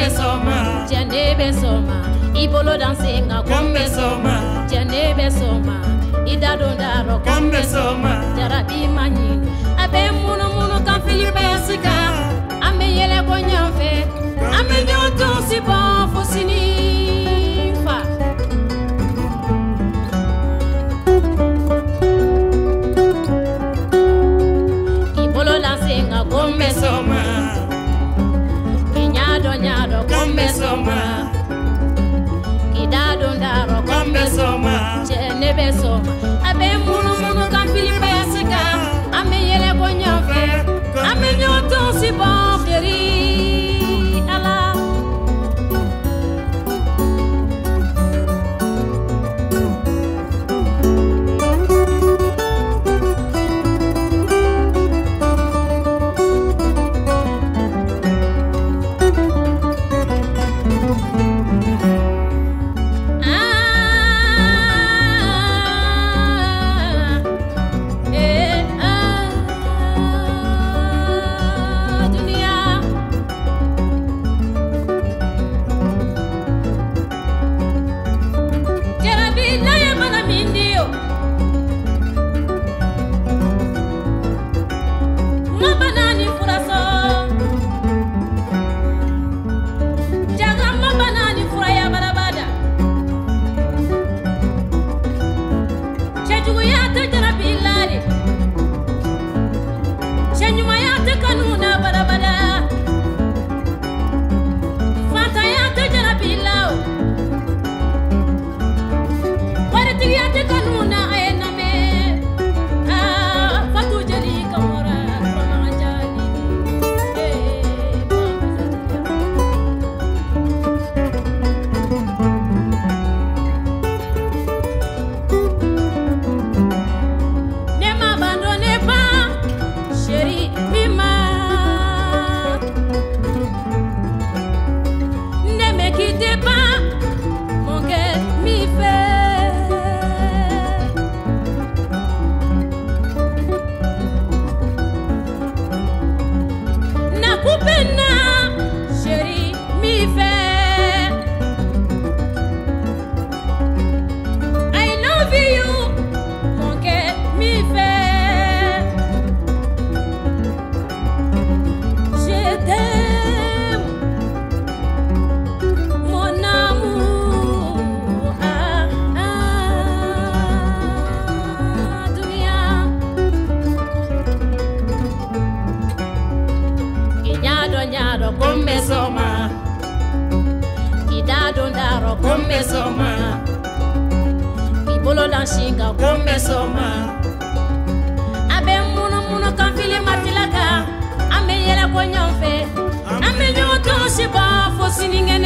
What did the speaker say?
kombe soma. Djarabi soma. Ibolo dansinga kombe soma. Djarabi soma. Idadondaro kombe soma. Djarabi manyini. Abe munu munu kan Filipe sika. Ame yele konyanfe. Ame nyoto si bon fosini fa. Ibolo dansinga kombe soma. Nyado kombe soma. Idadondaro kombe soma. Djarabi soma. Abe munu munu kan Filipe sika. Ame yele konyanfe. Ame nyoto si bon feri ala. Kombe soma. Idadondaro kombe soma. Ibolo danshinga kombe soma. Abe munu munu kan Fili matilaka. Ame yele konyanfe. Ame nyoto shiba fosini ngene.